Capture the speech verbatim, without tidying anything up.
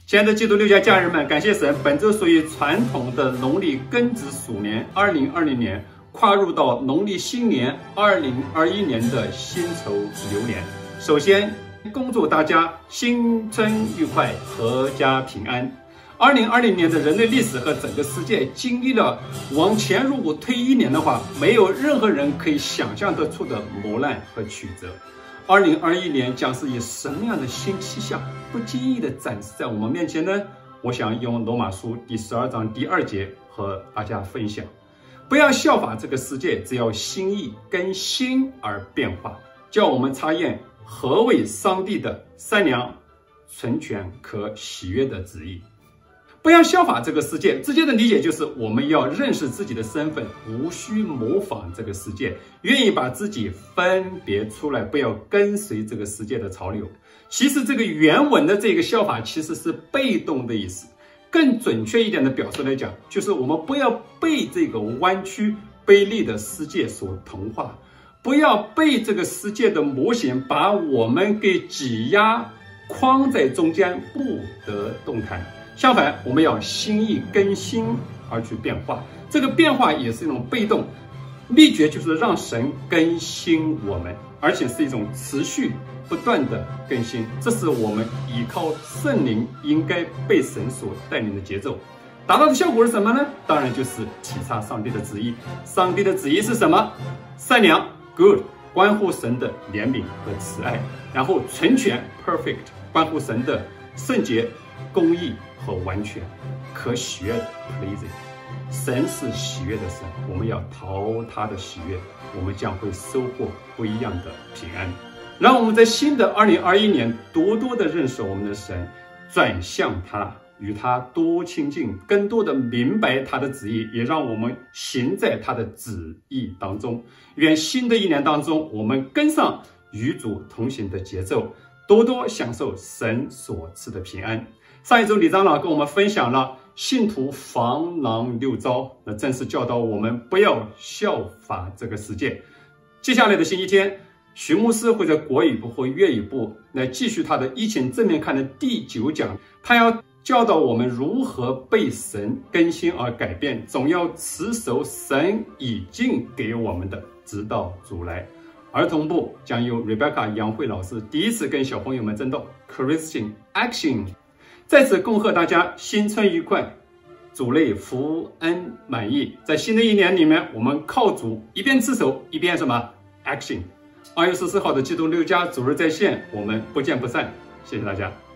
亲爱的基督六家家人们，感谢神，本周属于传统的农历庚子鼠年二零二零年，跨入到农历新年二零二一年的辛丑流年。首先，恭祝大家新春愉快，阖家平安。二零二零年的人类历史和整个世界经历了往前如果推一年的话，没有任何人可以想象得出的磨难和曲折。二零二一年将是以什么样的新气象不经意地展示在我们面前呢？我想用罗马书第十二章第二节和大家分享：不要效法这个世界，只要心意更新而变化，叫我们查验何为上帝的善良、纯全、可喜悦的旨意。不要效法这个世界，直接的理解就是我们要认识自己的身份，无需模仿这个世界，愿意把自己分别出来，不要跟随这个世界的潮流。其实这个原文的这个效法其实是被动的意思，更准确一点的表述来讲，就是我们不要被这个弯曲卑劣的世界所同化，不要被这个世界的模型把我们给挤压框在中间，不得动弹。相反，我们要心意更新而去变化，这个变化也是一种被动，秘诀就是让神更新我们，而且是一种持续不断的更新，这是我们依靠圣灵应该被神所带领的节奏。达到的效果是什么呢？当然就是体察上帝的旨意。上帝的旨意是什么？善良 good， 关乎神的怜悯和慈爱，然后纯全 perfect， 关乎神的圣洁、公义和完全，可喜悦的 pleasing。 神是喜悦的神，我们要讨他的喜悦，我们将会收获不一样的平安。让我们在新的二零二一年多多的认识我们的神，转向他，与他多亲近，更多的明白他的旨意，也让我们行在他的旨意当中。愿新的一年当中，我们跟上与主同行的节奏，多多享受神所赐的平安。上一周李长老跟我们分享了信徒防狼六招，那正是教导我们不要效法这个世界。接下来的星期天，徐牧师会在国语部或粤语部来继续他的疫情正面看的第九讲，他要教导我们如何被神更新而改变，总要持守神已经给我们的，直到主来。儿童部将由 Rebecca 杨慧老师第一次跟小朋友们争斗 Christian Action。在此恭贺大家新春愉快，主内福恩满意。在新的一年里面，我们靠主一边持守一边什么 action。二月十四号的基督六家主日在线，我们不见不散。谢谢大家。